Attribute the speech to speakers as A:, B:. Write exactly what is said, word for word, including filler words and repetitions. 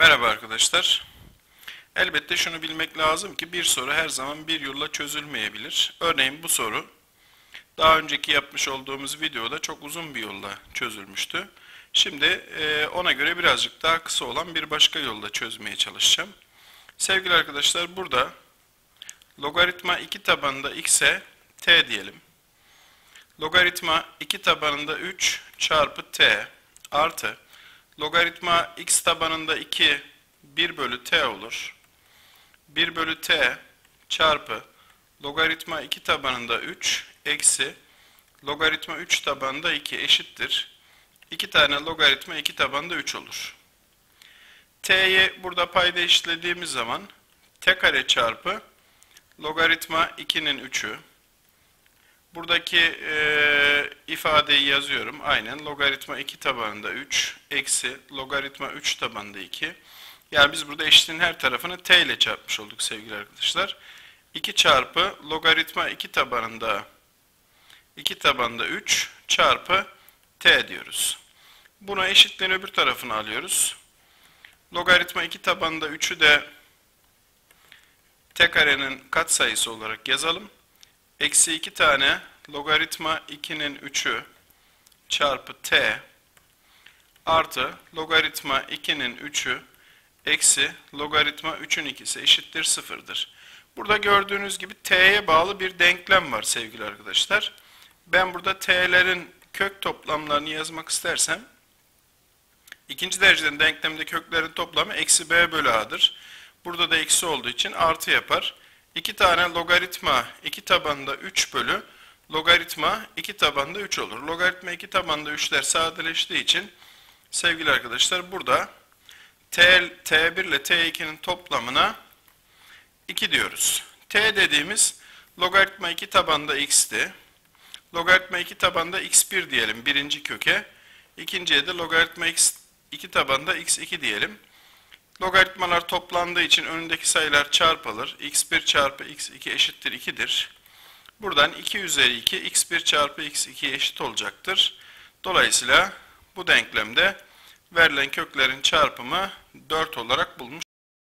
A: Merhaba arkadaşlar. Elbette şunu bilmek lazım ki bir soru her zaman bir yolla çözülmeyebilir. Örneğin bu soru daha önceki yapmış olduğumuz videoda çok uzun bir yolla çözülmüştü. Şimdi e, ona göre birazcık daha kısa olan bir başka yolla çözmeye çalışacağım. Sevgili arkadaşlar, burada logaritma iki tabanında x'e t diyelim. Logaritma iki tabanında üç çarpı t artı logaritma x tabanında iki bir bölü t olur. bir bölü t çarpı logaritma iki tabanında üç eksi logaritma üç tabanında iki eşittir. iki tane logaritma iki tabanında üç olur. T'yi burada payda eşitlediğimiz zaman t kare çarpı logaritma ikinin üçü. Buradaki e, ifadeyi yazıyorum. Aynen logaritma iki tabanında üç eksi logaritma üç tabanında iki. Yani biz burada eşitliğin her tarafını t ile çarpmış olduk sevgili arkadaşlar. iki çarpı logaritma iki tabanında iki tabanında üç çarpı t diyoruz. Buna eşitliğin öbür tarafını alıyoruz. Logaritma iki tabanında üçü de t karenin katsayısı olarak yazalım. Eksi iki tane logaritma ikinin üçü çarpı t artı logaritma ikinin üçü eksi logaritma üçün ikisi eşittir sıfırdır. Burada gördüğünüz gibi t'ye bağlı bir denklem var sevgili arkadaşlar. Ben burada t'lerin kök toplamlarını yazmak istersem ikinci dereceden denklemde köklerin toplamı eksi b bölü a'dır. Burada da eksi olduğu için artı yapar. iki tane logaritma iki tabanında üç bölü logaritma iki tabanında üç olur. Logaritma iki tabanında üçler sadeleştiği için sevgili arkadaşlar burada t, t bir ile t ikinin toplamına iki diyoruz. T dediğimiz logaritma iki tabanında x'ti. Logaritma iki tabanında x bir diyelim birinci köke. İkinciye de logaritma x iki tabanında x iki diyelim. Logaritmalar toplandığı için önündeki sayılar çarpılır. x bir çarpı x iki eşittir ikidir. Buradan iki üzeri iki x bir çarpı x iki eşit olacaktır. Dolayısıyla bu denklemde verilen köklerin çarpımı dört olarak bulmuş